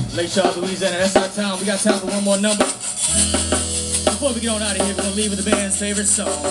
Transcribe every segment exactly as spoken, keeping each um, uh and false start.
Lake Charles, Louisiana, that's our time. We got time for one more number. Before we get on out of here, we're gonna leave with the band's favorite song.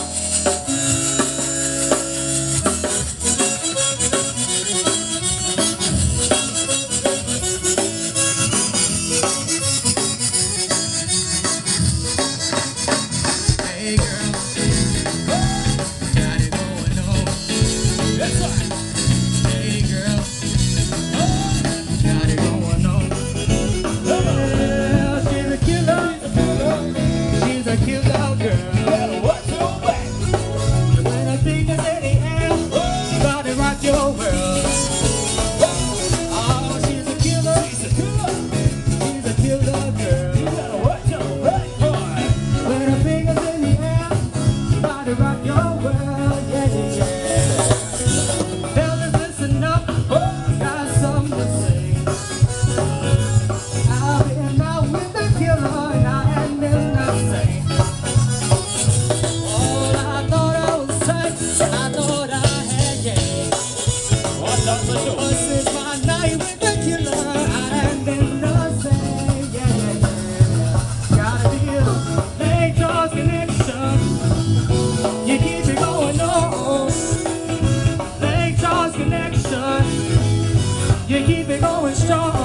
Hey girl, got it going on. That's right. Hey girl, got it going on. Well, she's a killer. She's a killer girl. Better watch your back. When I think it's in the air, she's about to rock your world. Oh, she's a killer. She's a killer. She's a killer girl. You better watch your back, boy. When her fingers in the air, she's about to rock your world. Yeah, yeah, yeah. Fellas, listen up. Got something to say. I've been out with the killer and I had been nothing. All I thought I was tight, I thought I had game. But since my night with the killer, I had been nothing. Yeah, yeah, yeah. Gotta be a Lake Charles connection. You keep it going on. Lake Charles connection. You keep it going strong.